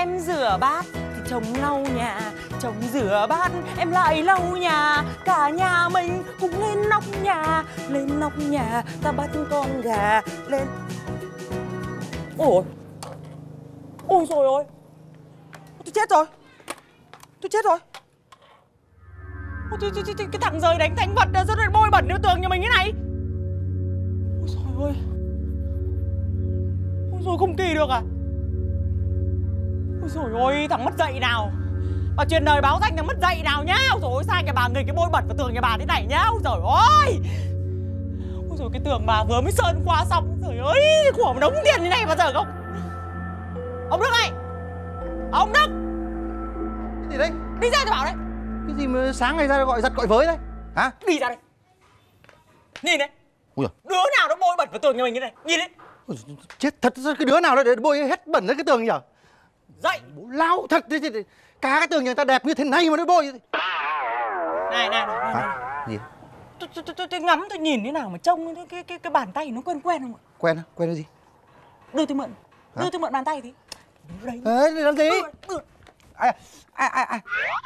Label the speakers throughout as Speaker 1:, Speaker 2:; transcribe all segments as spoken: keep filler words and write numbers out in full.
Speaker 1: Em rửa bát thì chồng lau nhà, chồng rửa bát em lại lau nhà. Cả nhà mình cùng lên nóc nhà, lên nóc nhà ta bắt con gà lên. Ôi ôi rồi ôi, tôi chết rồi, tôi chết rồi. Ôi, tôi, tôi, tôi, cái thằng rời đánh thánh vật ra rồi bôi bẩn vào tường nhà mình thế này. Ôi trời ơi, ôi rồi không kỳ được à. Ôi trời ơi, thằng mất dạy nào. Bà truyền đời báo danh thằng mất dạy nào nhá. Ôi trời ơi, sai nhà bà người cái bôi bẩn vào tường nhà bà thế này nhá. Ôi trời ơi. Ôi trời, cái tường bà vừa mới sơn qua xong. Trời ơi, của một đống tiền như này bao giờ không. Ông Đức ơi, ông Đức.
Speaker 2: Cái gì đấy?
Speaker 1: Đi ra tôi bảo đấy.
Speaker 2: Cái gì mà sáng ngày ra gọi giật gọi với đấy hả?
Speaker 1: Đi ra đây. Nhìn đấy.
Speaker 2: Ui
Speaker 1: đứa nào nó bôi bẩn vào tường nhà mình như này. Nhìn đấy.
Speaker 2: Ôi, chết thật, cái đứa nào để bôi hết bẩn lên cái tường nhỉ?
Speaker 1: Dậy.
Speaker 2: Bố lao thật đấy, cả cái tường nhà ta đẹp như thế này mà nó bôi.
Speaker 1: Này này này.
Speaker 2: Hả? Gì?
Speaker 1: Tôi, tôi, tôi, tôi ngắm tôi nhìn thế nào mà trông cái cái cái, cái bàn tay nó quen quen không ạ?
Speaker 2: Quen á? Quen cái gì?
Speaker 1: Đưa tôi mượn.
Speaker 2: Hả?
Speaker 1: Đưa tôi mượn bàn tay thì. Đấy.
Speaker 2: Ê, làm gì?
Speaker 1: Đưa, đưa.
Speaker 2: Ai ai ai ai?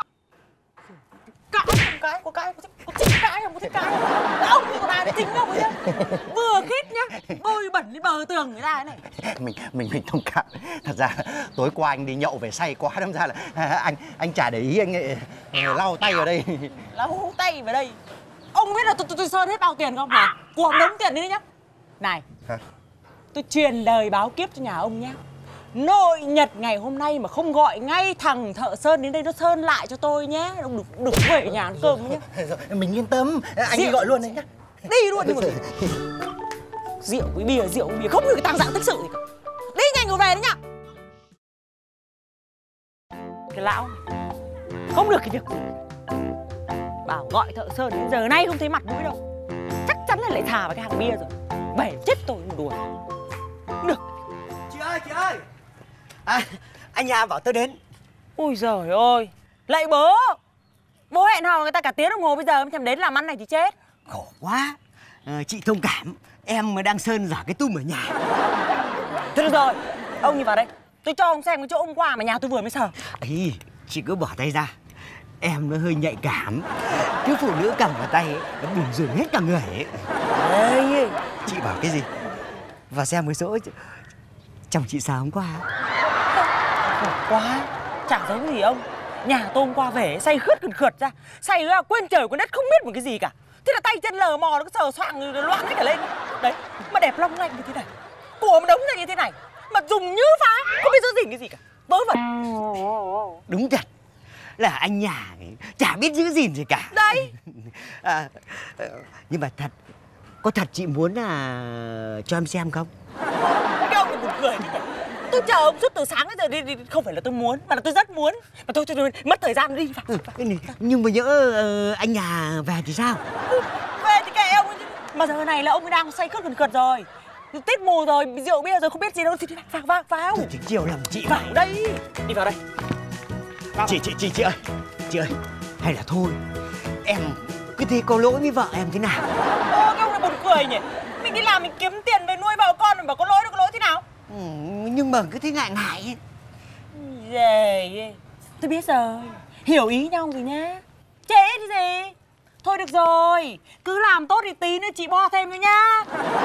Speaker 1: Cãi một cái, có cái, có thích cãi không, có thích cãi không? Ông như con ai chính ông ấy nhá. Vừa khít nhá, bôi bẩn lên bờ tường người ta thế này.
Speaker 2: Mình mình mình thông cảm. Thật ra tối qua anh đi nhậu về say quá, đâm ra là anh anh chả để ý, anh ấy, lau tay vào đây.
Speaker 1: Lau tay vào đây. Ông biết là tôi tôi, tôi sơn hết bao tiền không hả? Của đống tiền đấy nhá. Này.
Speaker 2: Hả?
Speaker 1: Tôi truyền đời báo kiếp cho nhà ông nhá. Nội nhật ngày hôm nay mà không gọi ngay thằng thợ sơn đến đây nó sơn lại cho tôi nhé. Ông đừng, đừng về nhà ăn cơm nhé.
Speaker 2: Rồi, mình yên tâm, anh
Speaker 1: Rượu.
Speaker 2: đi gọi luôn đấy nhá.
Speaker 1: Đi luôn đi một rượu với bia, rượu với bia, không được cái tăng dạng tích sự gì cả. Đi nhanh rồi về đấy nhá. Cái lão không được cái việc gì. Bảo gọi thợ sơn đến giờ nay không thấy mặt mũi đâu. Chắc chắn là lại thà vào cái hàng bia rồi. Bể chết tôi một đùa. Không được.
Speaker 3: Chị ơi, chị ơi. À, anh nhà bảo tôi đến.
Speaker 1: Ôi giời ơi. Lạy bố. Bố hẹn hò người ta cả tiếng đồng hồ bây giờ mới thèm đến làm ăn này thì chết.
Speaker 3: Khổ quá. À, chị thông cảm. Em mới đang sơn giả cái tum ở nhà.
Speaker 1: Thôi được rồi. Ông nhìn vào đây. Tôi cho ông xem cái chỗ hôm qua mà nhà tôi vừa mới sờ.
Speaker 3: Ấy, chị cứ bỏ tay ra. Em nó hơi nhạy cảm. Cứ phụ nữ cầm vào tay ấy, nó bùn rùn hết cả người ấy.
Speaker 1: Ê.
Speaker 3: Chị bảo cái gì? Vào xem cái chỗ chồng chị sao hôm qua.
Speaker 1: Khổ quá. Chả giống gì ông. Nhà tôi hôm qua về say khướt khẩn khượt ra. Say ra quên trời quên đất không biết một cái gì cả. Thế là tay chân lờ mò nó cứ sờ soạng loạn hết cả lên. Đấy. Mà đẹp long lanh như thế này. Của một đống ra như thế này. Mà dùng như phá. Không biết giữ gìn cái gì cả. Vớ vẩn.
Speaker 3: Đúng thật là anh nhà ấy, chả biết giữ gìn gì cả.
Speaker 1: Đấy.
Speaker 3: À, nhưng mà thật, có thật chị muốn là cho em xem không?
Speaker 1: Cái ông này buồn cười thế nhỉ. Tôi chờ ông suốt từ sáng đến giờ đi, đi không phải là tôi muốn mà là tôi rất muốn. Mà thôi tôi, tôi mất thời gian đi vào.
Speaker 3: Ừ, nhưng mà nhỡ uh, anh nhà về thì sao?
Speaker 1: Ừ, về thì kệ ông ấy chứ. Mà giờ này là ông ấy đang say khướt khẩn khượt rồi. Tết mùa rồi, rượu bia rồi không biết gì đâu thì vào vào vào.
Speaker 3: Thôi thì chiều lòng chị
Speaker 1: Vào đây. Đi vào đây. Vào
Speaker 3: chị, chị, chị, chị ơi, chị ơi, hay là thôi, em cứ thế có lỗi với vợ em thế nào?
Speaker 1: Ô, cái ông này buồn cười nhỉ. Mình đi làm mình kiếm tiền về nuôi vợ con mình bảo có lỗi đâu có lỗi thế nào?
Speaker 3: Ừ, nhưng mà cứ thế ngại ngại ấy.
Speaker 1: Dề. Tôi biết rồi. Hiểu ý nhau rồi nhá. Trễ thì gì. Thôi được rồi. Cứ làm tốt thì tí nữa chị bo thêm nữa nhá.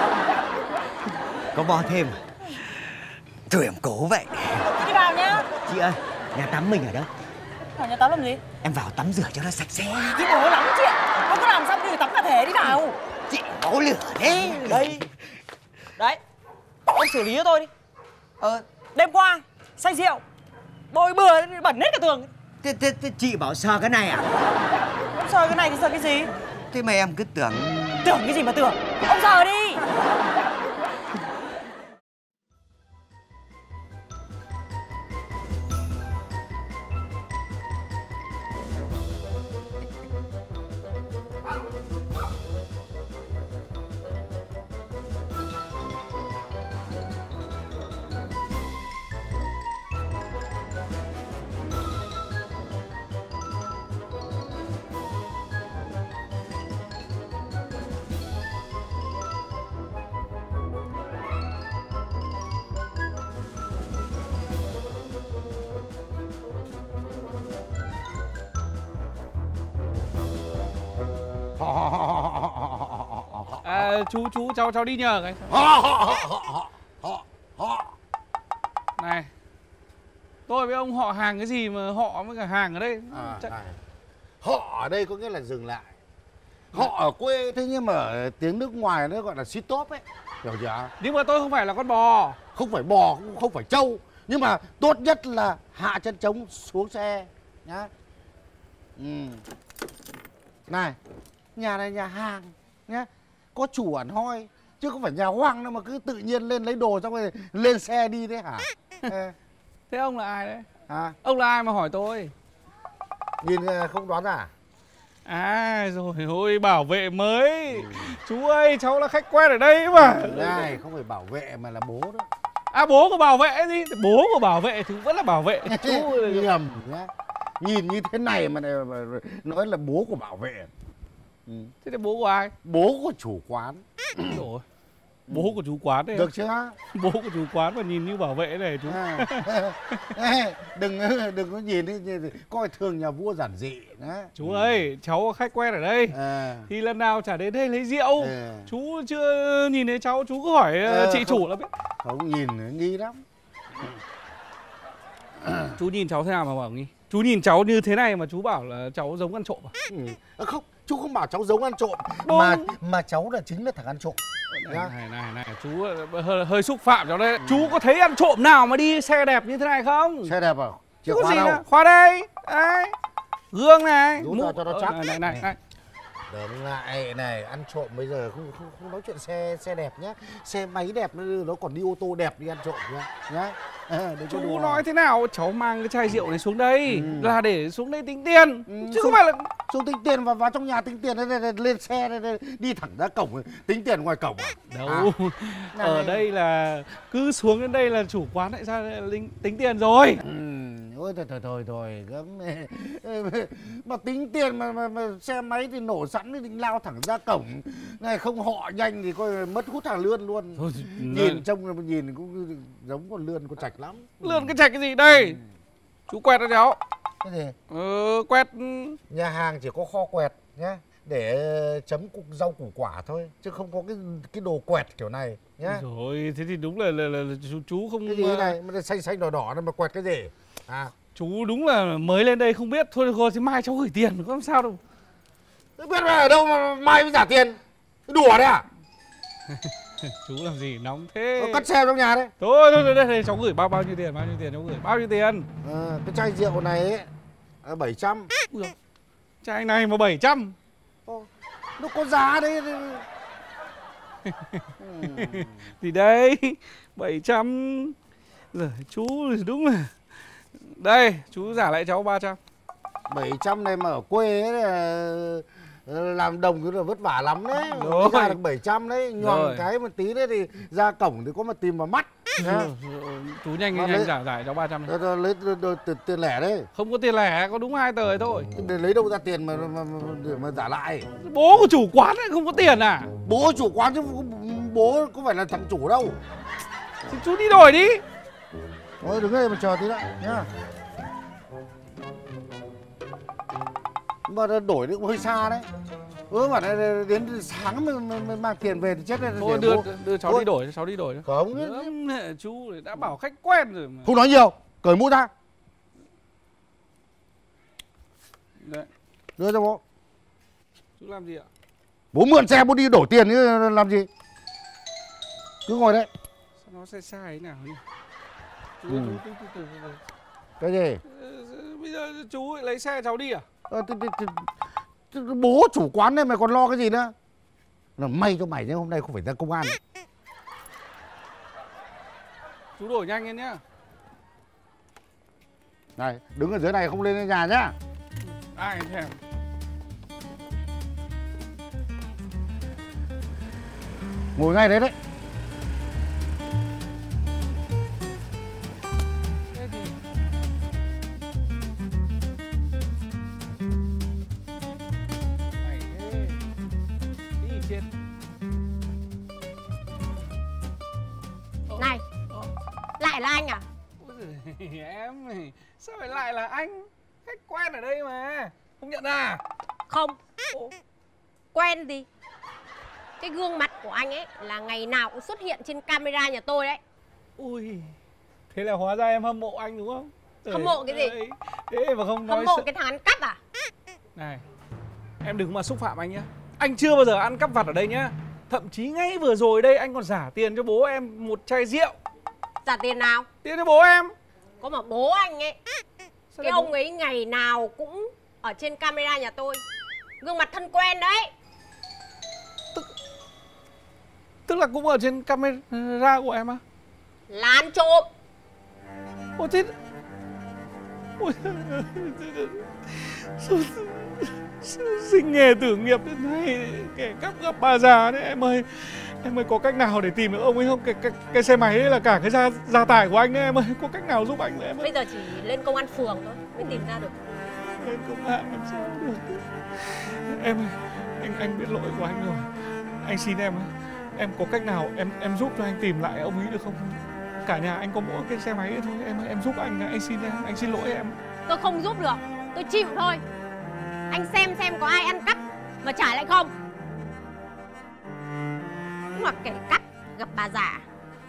Speaker 3: Có bo thêm à? Thôi em cố vậy.
Speaker 1: Chị đi vào nhá.
Speaker 3: Chị ơi, nhà tắm mình ở đâu?
Speaker 1: Vào nhà tắm làm gì?
Speaker 3: Em vào tắm rửa cho nó sạch sẽ.
Speaker 1: Chị bố lắm chuyện. Không có làm xong thì tắm cả thể đi vào.
Speaker 3: Chị bố lửa thế.
Speaker 1: Đây. Đấy. Ông xử lý cho tôi đi.
Speaker 3: Ờ,
Speaker 1: Đêm qua say rượu bôi bừa bẩn hết cả tường.
Speaker 3: thế, thế, thế chị bảo sờ cái này à?
Speaker 1: Ông sờ cái này thì sờ cái gì?
Speaker 3: Thế mà em cứ tưởng...
Speaker 1: Tưởng cái gì mà tưởng. Ông sờ đi.
Speaker 4: À, chú chú cháu cháu đi nhờ cái. Này, tôi với ông họ hàng cái gì mà họ với cả hàng ở đây?
Speaker 5: À,
Speaker 4: Chắc...
Speaker 5: này. Họ ở đây có nghĩa là dừng lại. Họ ở quê thế nhưng mà ở tiếng nước ngoài nó gọi là stop ấy, hiểu chưa?
Speaker 4: Nhưng mà tôi không phải là con bò.
Speaker 5: Không phải bò, cũng không phải trâu, nhưng mà tốt nhất là hạ chân trống xuống xe nhá. Ừ. Này, nhà này nhà hàng nhá, có chủ hẳn hoi chứ không phải nhà hoang đâu mà cứ tự nhiên lên lấy đồ xong rồi lên xe đi đấy hả? Ê,
Speaker 4: Thế ông là ai đấy?
Speaker 5: à,
Speaker 4: Ông là ai mà hỏi tôi?
Speaker 5: nhìn không đoán ra à?
Speaker 4: À rồi ôi, bảo vệ mới. Ừ. Chú ơi, cháu là khách quen ở đây mà.
Speaker 5: Này, không phải bảo vệ mà là bố đó.
Speaker 4: À, bố của bảo vệ gì? Bố của bảo vệ thì vẫn là bảo vệ. Chú
Speaker 5: nhầm nhá. Nhìn như thế này mà nói là bố của bảo vệ.
Speaker 4: Ừ. Thế thì bố của ai?
Speaker 5: Bố của chủ quán.
Speaker 4: Rồi. Bố của chú quán đấy.
Speaker 5: Được chưa?
Speaker 4: Bố của chú quán mà nhìn như bảo vệ này chú.
Speaker 5: À. Đừng đừng có nhìn đi, coi thường nhà vua giản dị đó.
Speaker 4: Chú ơi, cháu có khách quen ở đây. À. Thì lần nào chả đến đây lấy rượu. À. Chú chưa nhìn thấy cháu, chú cứ hỏi à, chị không, chủ là biết.
Speaker 5: Không nhìn nghi lắm.
Speaker 4: Chú nhìn cháu thế nào mà bảo nghi? Chú nhìn cháu như thế này mà chú bảo là cháu giống ăn trộm à?
Speaker 5: Ừ. Không, chú không bảo cháu giống ăn trộm. Đúng. Mà mà cháu là chính là thằng ăn trộm.
Speaker 4: Này, này này này, chú hơi, hơi xúc phạm cháu đấy. Ừ. Chú có thấy ăn trộm nào mà đi xe đẹp như thế này không?
Speaker 5: Xe đẹp à?
Speaker 4: Chìa khóa đâu? À? Khóa đây. Đấy. Gương này.
Speaker 5: Rút ra cho nó chắc.
Speaker 4: Này này này. này.
Speaker 5: Đừng lại này, ăn trộm bây giờ không không không nói chuyện xe xe đẹp nhá. Xe máy đẹp nó còn đi ô tô đẹp đi ăn trộm nhá. Nhá. À,
Speaker 4: chú nói thế nào, cháu mang cái chai rượu này xuống đây ừ. là để xuống đây tính tiền. Ừ, chứ không phải là
Speaker 5: xuống tính tiền và vào trong nhà tính tiền đây, lên xe đây, đi thẳng ra cổng tính tiền ngoài cổng à?
Speaker 4: Đâu. À. Ở đây là cứ xuống đến đây là chủ quán lại ra tính tiền rồi.
Speaker 5: Ừ. Ôi thôi thôi thôi thôi gấm mà tính tiền mà, mà, mà xe máy thì nổ sẵn thì lao thẳng ra cổng này, không họ nhanh thì coi mất hút hàng lươn luôn. Thôi, nhìn trông nhìn cũng giống con lươn con trạch lắm.
Speaker 4: Lươn cái trạch cái gì đây? Ừ. Chú quẹt đó cháu.
Speaker 5: Cái gì?
Speaker 4: Ừ, quẹt.
Speaker 5: Nhà hàng chỉ có kho quẹt nhá, để chấm cục rau củ quả thôi, chứ không có cái cái đồ quẹt kiểu này nhá.
Speaker 4: Rồi thế thì đúng là, là, là, là chú, chú không.
Speaker 5: Cái gì này mà xanh xanh đỏ đỏ này mà quẹt cái gì à?
Speaker 4: Chú đúng là mới lên đây không biết. Thôi rồi thì mai cháu gửi tiền có làm sao đâu.
Speaker 5: Biết mà ở đâu mà mai mới trả tiền, đùa đấy à?
Speaker 4: Chú làm gì nóng thế?
Speaker 5: Nó cắt xe trong nhà đấy.
Speaker 4: Thôi thôi đây, đây cháu gửi bao bao nhiêu tiền, bao nhiêu tiền cháu gửi bao nhiêu tiền?
Speaker 5: À, cái chai rượu này ấy à, bảy trăm.
Speaker 4: Ui dồi, chai này mà bảy trăm.
Speaker 5: Ô, nó có giá đấy.
Speaker 4: Thì đây bảy trăm. Rồi chú thì đúng là. Đây chú trả lại cháu ba trăm.
Speaker 5: Bảy trăm này mà ở quê ấy là làm đồng cứ là vất vả lắm đấy.
Speaker 4: Rồi.
Speaker 5: Ra được bảy trăm đấy, nhoằng cái một tí đấy thì ra cổng thì có mà tìm vào mắt.
Speaker 4: Rồi, chú nhanh nhanh, nhanh trả giải cháu ba trăm.
Speaker 5: Lấy tiền lẻ đấy.
Speaker 4: Không có tiền lẻ, có đúng hai tờ thôi.
Speaker 5: Để lấy đâu ra tiền mà mà, mà, để mà trả lại.
Speaker 4: Bố của chủ quán ấy không có tiền à?
Speaker 5: Bố chủ quán chứ bố có phải là thằng chủ đâu.
Speaker 4: Thì chú đi đổi đi.
Speaker 5: Thôi đứng đây mà chờ tí đã nhá. Mà đổi đi cũng hơi xa đấy. Ừ mà đến sáng mới mang tiền về thì chết đấy.
Speaker 4: Thôi đưa, đưa cháu Ôi. đi đổi, cháu đi đổi.
Speaker 5: Không.
Speaker 4: Nữa, chú đã bảo khách quen rồi mà.
Speaker 5: Không nói nhiều, cởi mũ ra.
Speaker 4: Đấy.
Speaker 5: Đưa cho bố.
Speaker 4: Chú làm gì ạ?
Speaker 5: Bố mượn xe bố đi đổi tiền chứ làm gì. Cứ ngồi đấy.
Speaker 4: Sao nó sai sai thế nào nhỉ? Chú,
Speaker 5: ừ.
Speaker 4: chú, chú, chú, chú, chú, chú.
Speaker 5: Cái gì?
Speaker 4: Bây giờ chú lấy xe cháu đi à?
Speaker 5: Ờ, thì, thì, thì, bố chủ quán này mày còn lo cái gì nữa? Là may cho mày nhé, hôm nay không phải ra công an.
Speaker 4: Chú đổi nhanh lên nhá.
Speaker 5: Này, đứng ở dưới này không lên đến nhà nhá.
Speaker 4: Ai thèm.
Speaker 5: Ngồi ngay đấy đấy.
Speaker 6: Này, lại là anh à?
Speaker 4: Em này, sao lại lại là anh? Khách quen ở đây mà, không nhận ra à?
Speaker 6: Không.
Speaker 4: Ồ.
Speaker 6: Quen gì? Cái gương mặt của anh ấy là ngày nào cũng xuất hiện trên camera nhà tôi đấy.
Speaker 4: Ui, thế là hóa ra em hâm mộ anh đúng không?
Speaker 6: Hâm mộ cái gì?
Speaker 4: Đấy. Thế mà không nói
Speaker 6: Hâm mộ
Speaker 4: sợ...
Speaker 6: cái thằng ăn cắp à?
Speaker 4: Này, em đừng mà xúc phạm anh nhá. Anh chưa bao giờ ăn cắp vặt ở đây nhá. Thậm chí ngay vừa rồi đây anh còn giả tiền cho bố em một chai rượu.
Speaker 6: Trả tiền nào?
Speaker 4: Tiền cho bố em.
Speaker 6: Có mà bố anh ấy,
Speaker 4: Sao
Speaker 6: cái
Speaker 4: lại
Speaker 6: ông
Speaker 4: bố...
Speaker 6: ấy ngày nào cũng ở trên camera nhà tôi. Gương mặt thân quen đấy.
Speaker 4: Tức là cũng ở trên camera của em á?
Speaker 6: Là ăn trộm.
Speaker 4: Ôi thế... Ôi... Sinh nghề tử nghiệp đến nay, kẻ cắp gặp bà già đấy em ơi. Em ơi có cách nào để tìm được ông ấy không? Cái, cái, cái xe máy ấy là cả cái gia, gia tài của anh đấy em ơi. Có cách nào giúp anh nữa em ơi?
Speaker 6: Bây giờ chỉ lên công an phường thôi mới tìm ra được.
Speaker 4: Lên công an làm sao được? Em ơi, anh anh biết lỗi của anh rồi. Anh xin em, em có cách nào em em giúp cho anh tìm lại ông ấy được không? Cả nhà anh có mỗi cái xe máy ấy thôi. Em ơi, em giúp anh, anh xin em, anh xin lỗi em.
Speaker 6: Tôi không giúp được, tôi chịu thôi. Anh xem xem có ai ăn cắp mà trả lại không. Cũng là kẻ cắp gặp bà già.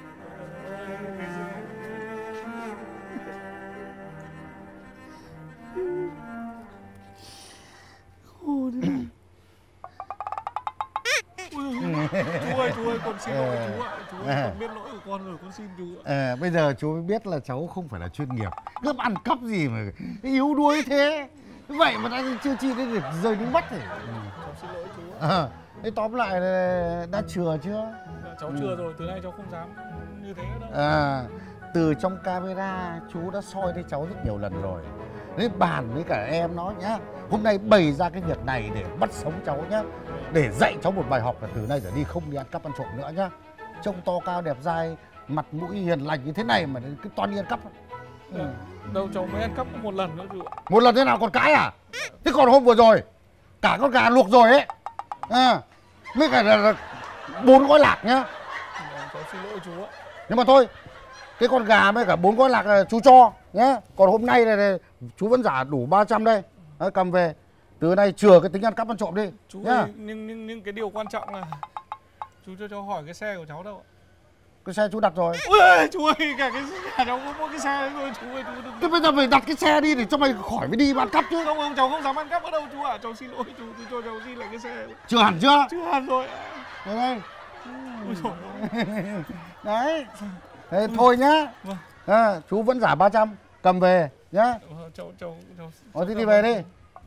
Speaker 4: Chú ơi, chú ơi, con xin lỗi chú ạ. Chú ơi, con biết lỗi của con rồi, con xin chú ạ.
Speaker 5: À, bây giờ chú mới biết là cháu không phải là chuyên nghiệp. Cướp ăn cắp gì mà yếu đuối thế. Vậy mà đã chưa chi đến được rơi nước mắt thì.
Speaker 4: Cháu xin lỗi chú ạ.
Speaker 5: À, thế tóm lại là đã chừa chưa?
Speaker 4: Dạ, cháu chừa rồi, từ nay cháu không dám như thế nữa đâu.
Speaker 5: À, từ trong camera chú đã soi thấy cháu rất nhiều lần rồi. Nên bàn với cả em nó nhá. Hôm nay bày ra cái việc này để bắt sống cháu nhá. Để dạy cháu một bài học là từ nay trở đi không đi ăn cắp ăn trộm nữa nhá. Trông to cao đẹp dai, mặt mũi hiền lành như thế này mà cứ toàn đi ăn cắp.
Speaker 4: Ừ. Đâu cháu mới ăn cắp một lần nữa chú ạ.
Speaker 5: Một lần thế nào còn cãi à? Thế còn hôm vừa rồi cả con gà luộc rồi ấy. À, với cả là, là bốn gói lạc nhá.
Speaker 4: Cháu xin lỗi chú ạ.
Speaker 5: Nhưng mà thôi, cái con gà với cả bốn gói lạc là chú cho nhá. Còn hôm nay này, này chú vẫn giả đủ ba trăm đây. Đấy, cầm về. Từ nay chừa cái tính ăn cắp ăn trộm đi.
Speaker 4: Chú
Speaker 5: nhá.
Speaker 4: ơi, nhưng, nhưng, nhưng cái điều quan trọng là chú cho cháu hỏi cái xe của cháu đâu ạ?
Speaker 5: Cái xe chú đặt rồi.
Speaker 4: Ui, chú ơi, cả cái nhà cháu có mỗi cái xe đấy thôi, chú ơi, chú đừng...
Speaker 5: Thế bây giờ phải đặt cái xe đi để cho mày khỏi phải đi mà ăn cắp chứ.
Speaker 4: Không, không, cháu không dám ăn cắp ở đâu chú ạ. À. Cháu xin lỗi chú, chú cho cháu xin lại cái xe.
Speaker 5: Chưa hẳn chưa?
Speaker 4: Chưa hẳn rồi ạ.
Speaker 5: Đây đây.
Speaker 4: Ui dồi ôi.
Speaker 5: Đấy. Thế thôi nhá.
Speaker 4: Vâng.
Speaker 5: À, chú vẫn giả ba trăm, cầm về nhá.
Speaker 4: Cháu, cháu, cháu...
Speaker 5: Ờ, thế đi về đi.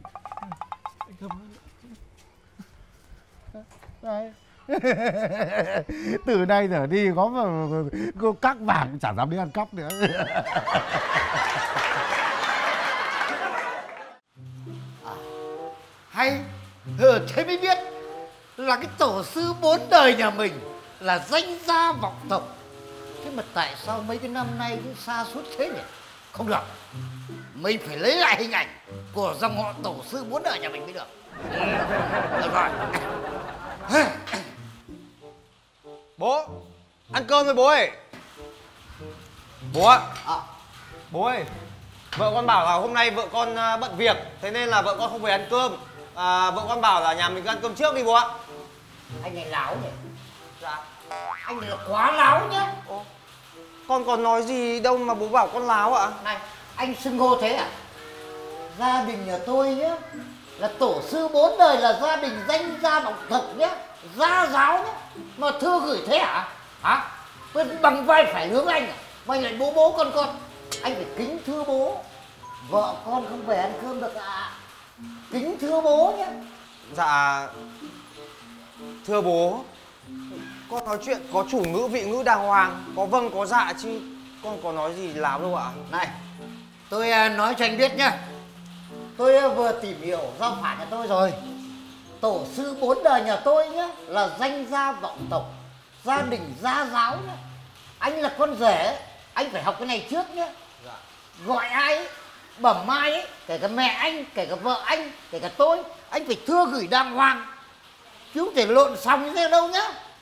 Speaker 5: Đấy. Từ nay giờ đi có mà cô cắt vàng chả dám đi ăn cắp nữa.
Speaker 7: Hay, ừ, thế mới biết là cái tổ sư bốn đời nhà mình là danh gia vọng tộc. Thế mà tại sao mấy cái năm nay cứ sa sút thế nhỉ? Không được, mình phải lấy lại hình ảnh của dòng họ tổ sư bốn đời nhà mình mới được. Ừ, được rồi.
Speaker 8: Bố, ăn cơm rồi bố ơi. Bố ạ.
Speaker 7: À.
Speaker 8: Bố ơi, vợ con bảo là hôm nay vợ con bận việc, thế nên là vợ con không về ăn cơm. À, vợ con bảo là nhà mình ăn cơm trước đi bố ạ.
Speaker 7: Anh này láo nhỉ?
Speaker 8: Dạ.
Speaker 7: Anh này là quá láo nhá.
Speaker 8: Ồ, con còn nói gì đâu mà bố bảo con láo ạ.
Speaker 7: Này, anh xưng hô thế à? Gia đình nhà tôi nhá, là tổ sư bốn đời là gia đình danh gia vọng tộc nhá, gia giáo nhá. Mà thưa gửi thế hả? Hả? Bên bằng vai phải hướng anh à? Mày lại bố bố con con. Anh phải kính thưa bố. Vợ con không về ăn cơm được ạ. À. Kính thưa bố nhá.
Speaker 8: Dạ. Thưa bố, con nói chuyện có chủ ngữ vị ngữ đàng hoàng, có vâng có dạ chứ con có nói gì láo đâu ạ.
Speaker 7: Này, tôi nói cho anh biết nhá. Tôi vừa tìm hiểu giao phả nhà tôi rồi. Tổ sư bốn đời nhà tôi nhá là danh gia vọng tộc, gia đình gia giáo nhá. Anh là con rể, anh phải học cái này trước nhá.
Speaker 8: Dạ.
Speaker 7: Gọi ai ấy, bẩm mai ấy, kể cả mẹ anh, kể cả vợ anh, kể cả tôi, anh phải thưa gửi đàng hoàng, chứ không thể lộn xòng như thế đâu nhá.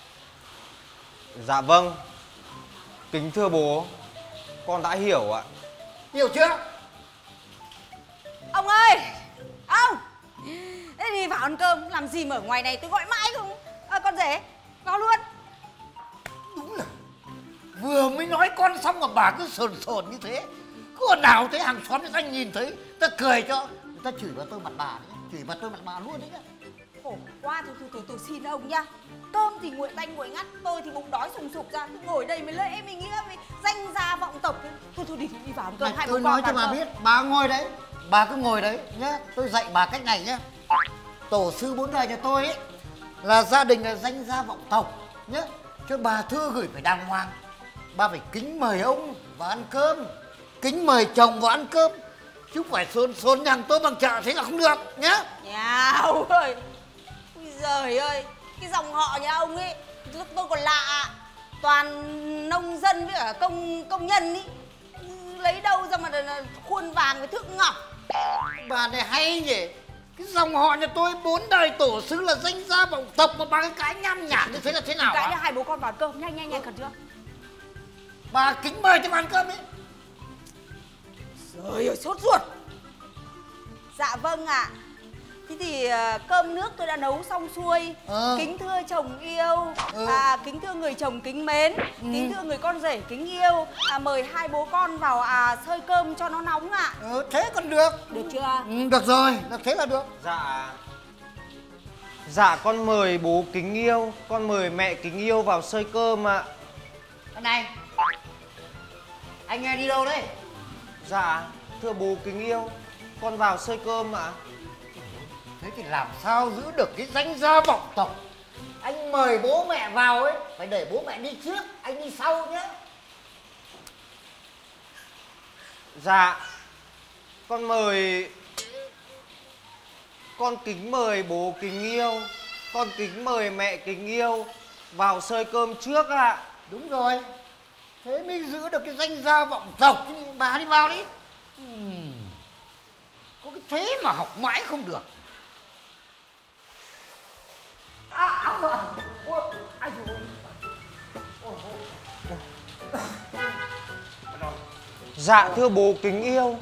Speaker 8: Dạ vâng. Kính thưa bố, con đã hiểu ạ.
Speaker 7: Hiểu chưa?
Speaker 1: Ông ơi, ông. Thế thì
Speaker 6: đi vào ăn cơm. Làm gì mà ở ngoài này tôi gọi mãi không. À, con rể vào luôn.
Speaker 7: Đúng là vừa mới nói con xong mà bà cứ sồn sồn như thế. Có nào thấy hàng xóm người ta nhìn thấy ta cười cho, người ta chửi vào tôi mặt bà đấy, chửi vào tôi mặt bà luôn đấy nhá.
Speaker 6: Khổ quá. Thôi thôi thôi tôi xin ông nhá. Cơm thì nguội tanh nguội ngắt, tôi thì bụng đói sùng sục ra, tôi ngồi đây mới lễ mình nghĩa với danh gia vọng tộc. Thôi thôi đi đi vào ăn cơm. Hai bố
Speaker 7: Tôi
Speaker 6: con
Speaker 7: nói cho bà
Speaker 6: cơm.
Speaker 7: biết, bà ngồi đấy, bà cứ ngồi đấy nhá. Tôi dạy bà cách này nhá. Tổ sư bốn đời nhà tôi ấy là gia đình là danh gia vọng tộc nhá. Cho bà thư gửi phải đàng hoàng. Bà phải kính mời ông vào ăn cơm, kính mời chồng vào ăn cơm, chứ không phải xôn xôn nhằng tôi bằng chợ thế là không được nhá.
Speaker 6: Nhào ơi, ôi giời ơi, cái dòng họ nhà ông ấy tôi, tôi còn lạ, toàn nông dân với cả công công nhân ý, lấy đâu ra mà khuôn vàng với thước ngọc.
Speaker 7: Bà này hay nhỉ. Cái dòng họ nhà tôi bốn đời tổ sư là danh gia vọng tộc mà bà cái cái nhăm nhảm như thế là thế nào
Speaker 6: Cái
Speaker 7: hả?
Speaker 6: nhà hai bố con vào ăn cơm, nhanh nhanh nhanh, cần chưa?
Speaker 7: Bà kính mời cho bà ăn cơm ấy.
Speaker 6: Trời ơi, sốt ruột. Dạ vâng ạ. À. Thế thì uh, cơm nước tôi đã nấu xong xuôi.
Speaker 7: ờ.
Speaker 6: Kính thưa chồng yêu,
Speaker 7: ừ.
Speaker 6: à, kính thưa người chồng kính mến, ừ. kính thưa người con rể kính yêu, à, mời hai bố con vào à, xơi cơm cho nó nóng ạ. À.
Speaker 7: ừ, Thế còn được.
Speaker 6: Được chưa?
Speaker 7: Ừ, được rồi, được thế là được.
Speaker 8: Dạ. Dạ con mời bố kính yêu, con mời mẹ kính yêu vào xơi cơm ạ.
Speaker 7: Cái này, anh nghe đi đâu đấy?
Speaker 8: Dạ, thưa bố kính yêu, con vào xơi cơm ạ.
Speaker 7: Thế thì làm sao giữ được cái danh gia vọng tộc? Anh mời bố mẹ vào ấy, phải để bố mẹ đi trước, anh đi sau nhé.
Speaker 8: Dạ, con mời... Con kính mời bố kính yêu, con kính mời mẹ kính yêu vào xơi cơm trước ạ.
Speaker 7: Đúng rồi, thế mới giữ được cái danh gia vọng tộc. Bà đi vào đi. uhm. Có cái thế mà học mãi không được. À, à, à. Ôi, ai dồi.
Speaker 8: Dạ thưa bố kính yêu,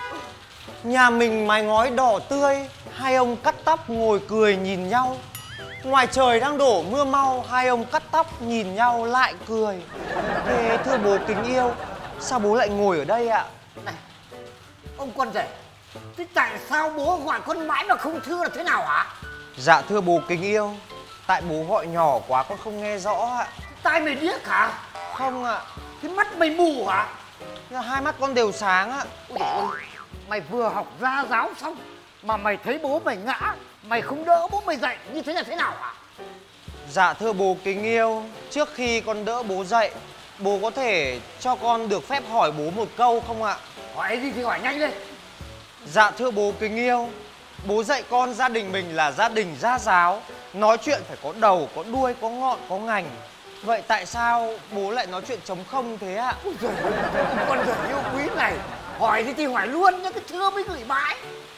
Speaker 8: nhà mình mái ngói đỏ tươi, hai ông cắt tóc ngồi cười nhìn nhau. Ngoài trời đang đổ mưa mau, hai ông cắt tóc nhìn nhau lại cười. Thế thưa bố kính yêu, sao bố lại ngồi ở đây ạ?
Speaker 7: Này, ông con rể, thế tại sao bố gọi con mãi mà không thưa là thế nào hả?
Speaker 8: Dạ thưa bố kính yêu, tại bố gọi nhỏ quá con không nghe rõ ạ.
Speaker 7: Tai mày điếc hả?
Speaker 8: Không ạ.
Speaker 7: Cái mắt mày mù hả?
Speaker 8: Hai mắt con đều sáng ạ.
Speaker 7: Ôi dồi ôi, mày vừa học gia giáo xong mà mày thấy bố mày ngã, mày không đỡ bố mày dậy, như thế là thế nào hả?
Speaker 8: Dạ thưa bố kính yêu, trước khi con đỡ bố dậy, bố có thể cho con được phép hỏi bố một câu không ạ?
Speaker 7: Hỏi gì thì hỏi nhanh lên.
Speaker 8: Dạ thưa bố kính yêu, bố dạy con gia đình mình là gia đình gia giáo, nói chuyện phải có đầu, có đuôi, có ngọn, có ngành. Vậy tại sao bố lại nói chuyện trống không thế ạ?
Speaker 7: Ôi giời ơi, con rể yêu quý này, hỏi thì thì hỏi luôn nhá, cái thưa mới gửi mãi.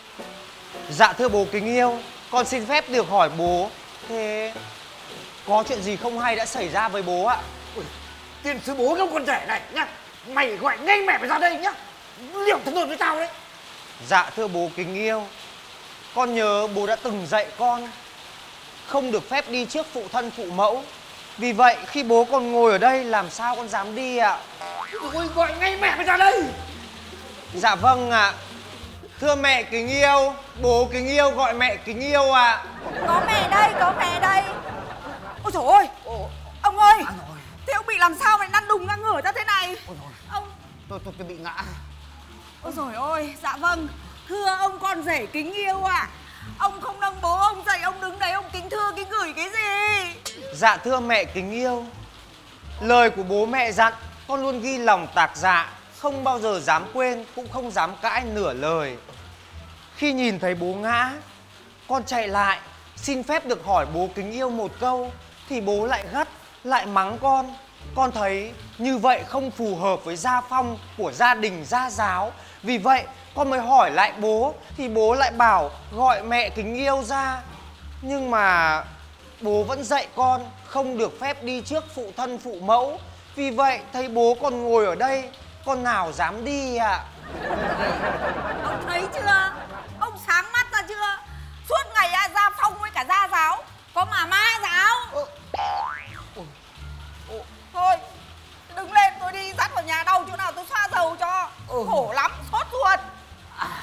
Speaker 8: Dạ thưa bố kính yêu, con xin phép được hỏi bố, thế có chuyện gì không hay đã xảy ra với bố ạ?
Speaker 7: Ôi, tiền sư bố cái con rể này nhá, mày gọi ngay mẹ mày ra đây nhá, liệu thằng rồi với tao đấy.
Speaker 8: Dạ thưa bố kính yêu, con nhớ bố đã từng dạy con không được phép đi trước phụ thân phụ mẫu. Vì vậy khi bố còn ngồi ở đây làm sao con dám đi ạ?
Speaker 7: Ôi, gọi ngay mẹ mày ra đây.
Speaker 8: Dạ vâng ạ. Thưa mẹ kính yêu, bố kính yêu gọi mẹ kính yêu ạ. À.
Speaker 6: Có mẹ đây, có mẹ đây. Ôi trời ơi, ông ơi, thế ông bị làm sao mà lăn đùng ngang ngửa ra thế này?
Speaker 7: Ôi trời,
Speaker 6: ông
Speaker 7: tôi tôi tôi bị ngã.
Speaker 6: Ôi trời ơi, dạ vâng. Thưa ông con rể kính yêu ạ. À, ông không nâng bố ông dậy, ông đứng đấy ông kính thưa kính gửi cái gì?
Speaker 8: Dạ thưa mẹ kính yêu, lời của bố mẹ dặn con luôn ghi lòng tạc dạ, không bao giờ dám quên, cũng không dám cãi nửa lời. Khi nhìn thấy bố ngã, con chạy lại xin phép được hỏi bố kính yêu một câu, thì bố lại gắt, lại mắng con. Con thấy như vậy không phù hợp với gia phong của gia đình gia giáo. Vì vậy con mới hỏi lại bố, thì bố lại bảo gọi mẹ kính yêu ra. Nhưng mà bố vẫn dạy con không được phép đi trước phụ thân phụ mẫu. Vì vậy thấy bố còn ngồi ở đây, con nào dám đi ạ? À?
Speaker 6: Ông thấy chưa? Ông sáng mắt ra chưa? Suốt ngày à, gia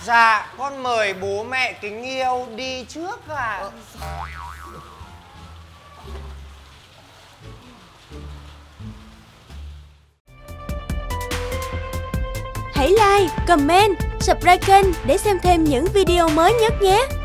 Speaker 8: Dạ, con mời bố mẹ kính yêu đi trước ạ.
Speaker 9: Hãy like, comment, subscribe kênh để xem thêm những video mới nhất nhé.